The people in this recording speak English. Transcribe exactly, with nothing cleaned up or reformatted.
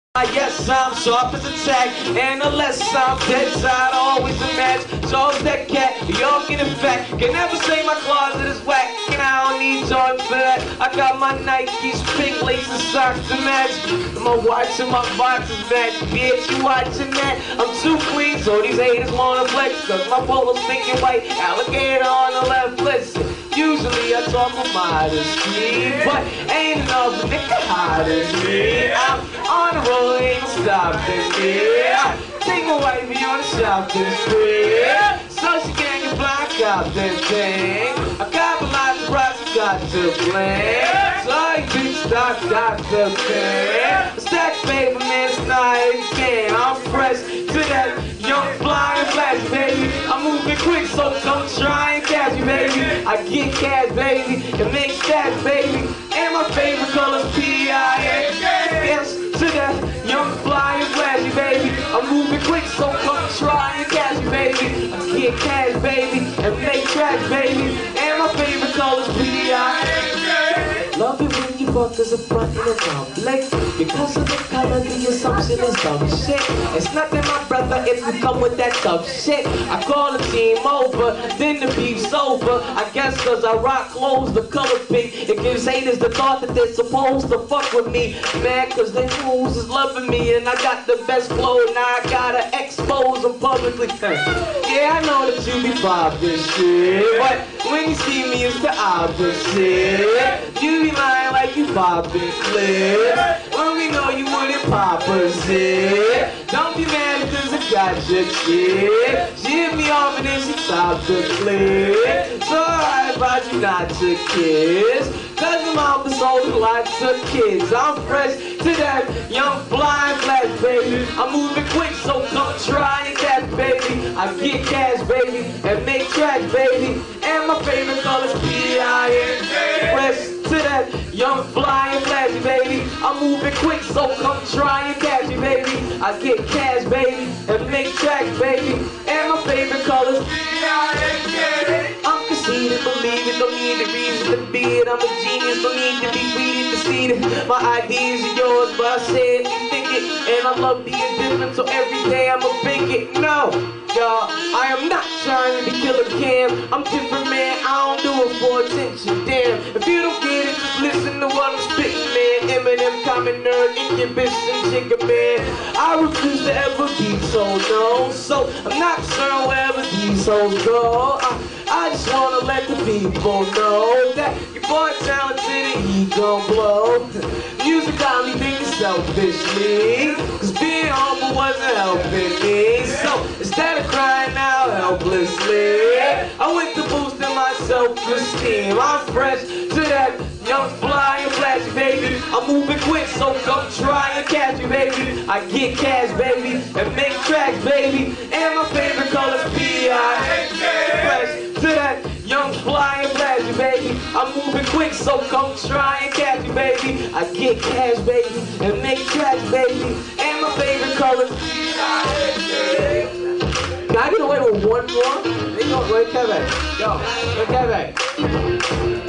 Yes, I'm sharp as a tack, and unless I'm dead side, always a match. So that cat, y'all get it fat. Can never say my closet is whack, and I don't need Jordan for that. I got my Nikes, pink laces, socks to match. My watch and my boxes match. Bitch, you watching that? I'm too clean, so these haters wanna flex. Cause my polo's pink and white, alligator on the left. Listen, usually I talk with modesty, but ain't enough nigga hot as me. I'm on the road. Ain't stopping me. Take my wifey on the shopping spree, so she can't get black out that thing. I got my life to rise, got to play. So you big stock got to pay. Stack paper, man, it's not a game. I'm fresh to that young flying flash, baby. I'm moving quick, so come try and catch me, baby. I get cash, baby, and make stats, baby. And my favorite color's P I A. Yes, to that young flying flashy, baby. I'm moving quick, so come try and catch me, baby. I get cash, baby, and make tracks, baby. And my favorite color's P I A. Love it when you fuckers are frontin' and public. Because of the color, the assumption is dumb shit. It's nothing, my brother, if you come with that tough shit. I call the team over, then the beef's over. I guess cause I rock clothes the color pink. It gives haters the thought that they're supposed to fuck with me. Man, cause they fools is loving me. And I got the best flow, now I gotta expose them publicly. Yeah, I know that you be poppin' shit, but when you see me, it's the opposite. You be lying like you poppin' clips, when we know you wouldn't pop a zip. Don't be mad because I got your chick. She hit me off and then she stopped the clip. So I advise you not to kiss, cause I'm out for so lots of kids. I'm fresh to that young flying flash, baby. I'm moving quick, so come try and catch, baby. I get cash, baby, and make tracks, baby. And my favorite color's P I A. Fresh to that young flying flashy, baby. I'm moving quick, so come try and catch me, baby. I get cash, baby, and make tracks, baby. And my favorite color's P I A. I'm conceited, believe it, don't need a reason to be it. I'm a genius, don't need to be greedy to see it. My ideas are yours, but I say it, you think it. And I love being different, so every day I'ma pick it. No, y'all, I am not trying to be Killer Cam. I'm different, man, I don't do it for attention, damn. If you don't get it, just listen to what I'm spitting, man. Eminem, common nerd, inhibition, chicken, man. I refuse to ever be so known, so I'm not concerned wherever these hoes go. I, I just wanna let the people know that your boy talented and he gon' blow. Music got me thinking selfishly, cause being humble wasn't helping me. So instead of crying out helplessly, I went to boosting my self-esteem. I'm fresh to that young flying flashy, baby. I'm moving quick, so come try and catch me, baby. I get cash, baby, and make tracks, baby. And my favorite color's P I A. Fresh to that young flying flashy, baby. I'm moving quick, so come try and catch me, baby. I get cash, baby, and make tracks, baby. And my favorite color's P I A. Can I get away with one more? They go, wait, Kevin. Yo, wait, Kevin.